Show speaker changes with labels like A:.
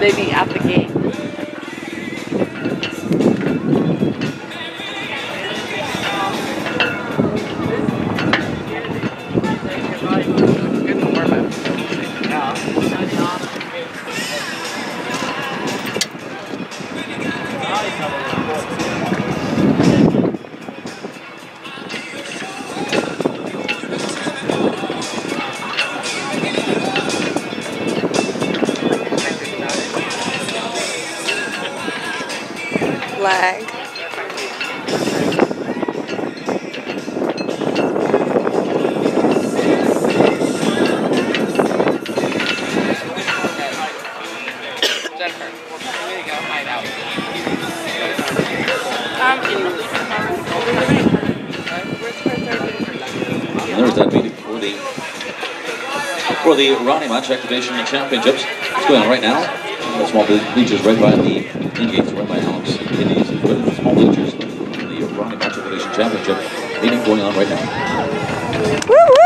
A: they be at the gate? Lag.
B: There's that meeting for the Ronnie Match Activation Championships. It's going on right now. The small bleachers right by the in-gates, right by Alex Indies. The small bleachers, the Ronnie Match Activation Championship meeting going on right now.
A: Woo!